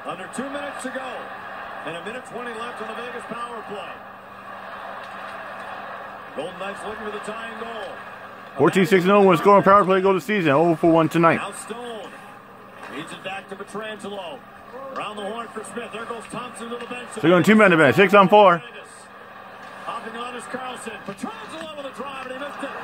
Under 2 minutes to go. And a minute 20 left on the Vegas power play. Golden Knights looking for the tying goal. 14-6-0 when scoring power play goal this season. 0 for 1 tonight. Now Stone feeds it back to Pietrangelo. Around the horn for Smith. There goes Thompson to the bench. So going 2-man event. 6 on 4. Hopping on is Carlson. Pietrangelo with a drive, and he missed it.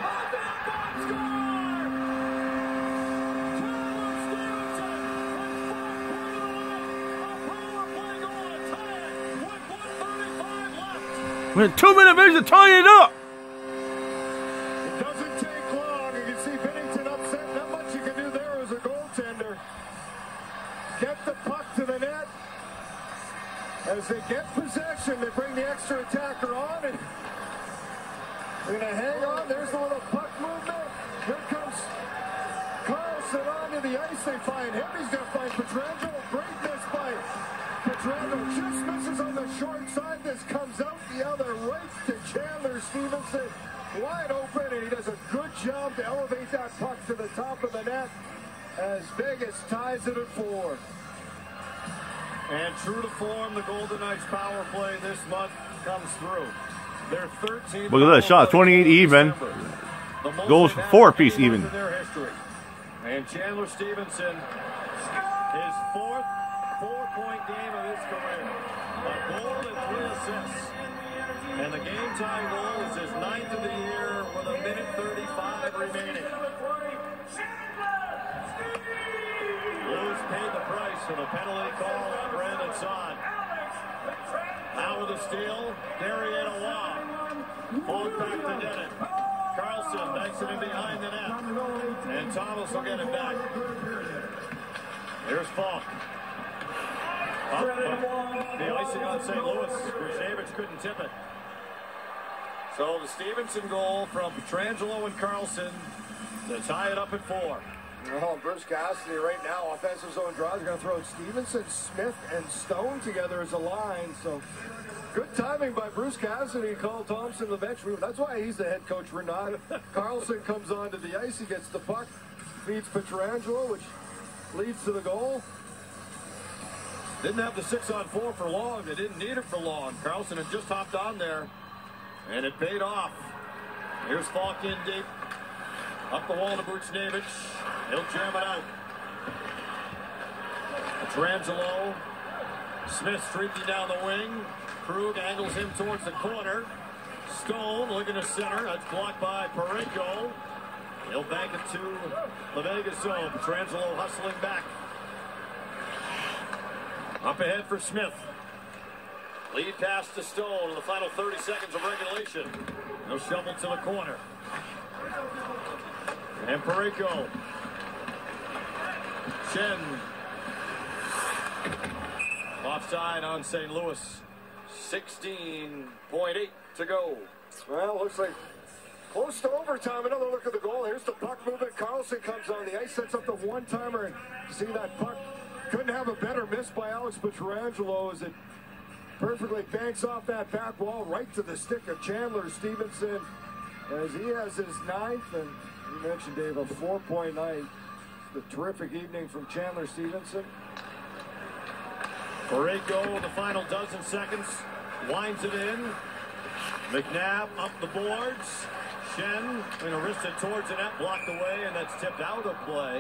With 2 minute bench to tie it up. It doesn't take long. You can see Bennington upset. Not much you can do there as a goaltender. Get the puck to the net. As they get possession, they bring the extra attacker on, and they're going to hang on. There's the little puck movement. Here comes Carlson onto the ice. They find him. He's going to find Pietrangelo. Great miss by Pietrangelo. Just misses on the short side. This comes out the other right to Chandler Stevenson. Wide open, and he does a good job to elevate that puck to the top of the net as Vegas ties it at 4. And true to form, the Golden Knights power play this month comes through. They're 13. Look at that shot, 28 even. Goals 4-piece even. And Chandler Stevenson, his 4th 4-point game of his career. A goal and 3 assists. And the game-tying goal is his 9th of the year with a minute 35 remaining. Blues paid the price for the penalty call on Brandon Saad. Now with a steal, Darian Waugh. Falls back to Dennett. Carlson makes it in behind the net. And Thomas will get it back. Here's Falk. The icing on St. Louis. Krusevich couldn't tip it. So the Stevenson goal from Pietrangelo and Carlson to tie it up at 4. Well, Bruce Cassidy right now, offensive zone draws, are going to throw Stevenson, Smith, and Stone together as a line. So good timing by Bruce Cassidy to call Thompson to the bench. That's why he's the head coach. We're not. Carlson comes onto the ice. He gets the puck, feeds Pietrangelo, which leads to the goal. Didn't have the 6-on-4 for long. They didn't need it for long. Carlson had just hopped on there, and it paid off. Here's Falk in deep. Up the wall to Buchnevich. He'll jam it out. Pietrangelo. Smith streaking down the wing. Krug angles him towards the corner. Stone looking to center. That's blocked by Parayko. He'll bank it to the Vegas zone. Pietrangelo hustling back. Up ahead for Smith. Lead pass to Stone in the final 30 seconds of regulation. No shovel to the corner. And Parayko. Shen. Offside on St. Louis. 16.8 to go. Well, looks like close to overtime. Another look at the goal. Here's the puck movement. Carlson comes on the ice, sets up the one-timer, and see that puck. Couldn't have a better miss by Alex Pietrangelo as it perfectly banks off that back wall right to the stick of Chandler Stevenson as he has his 9th, and you mentioned, Dave, a 4-point night. The terrific evening from Chandler Stevenson. Parayko in the final dozen seconds winds it in. McNabb up the boards. Shen going to wrist it towards the net, blocked away, and that's tipped out of play.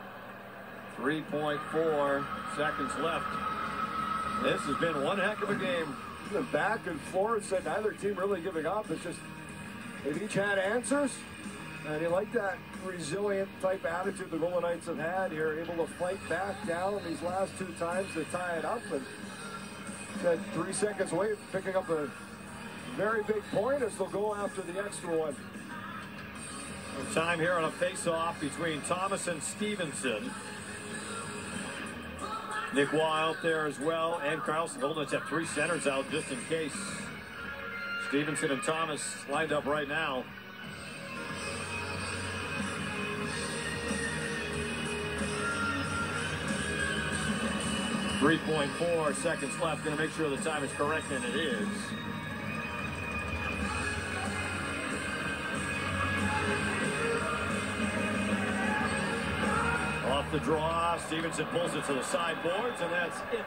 3.4 seconds left. This has been one heck of a game. The back and forth, said neither team really giving up. It's just they've each had answers, and you like that resilient type attitude the Golden Knights have had here, able to fight back down these last 2 times to tie it up, and said 3 seconds away, picking up a very big point as they'll go after the extra one. Time here on a face-off between Thomas and Stevenson. Nick Waugh out there as well, and Carlson. Golden Knights have 3 centers out just in case. Stevenson and Thomas lined up right now. .4 seconds left. Going to make sure the time is correct, and it is. Off the draw, Stevenson pulls it to the sideboards, and that's it.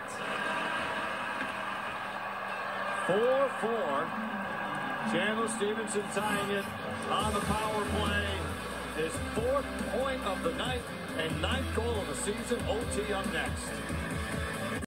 4-4. Chandler Stevenson tying it on the power play. His 4th point of the night and 9th goal of the season. OT up next.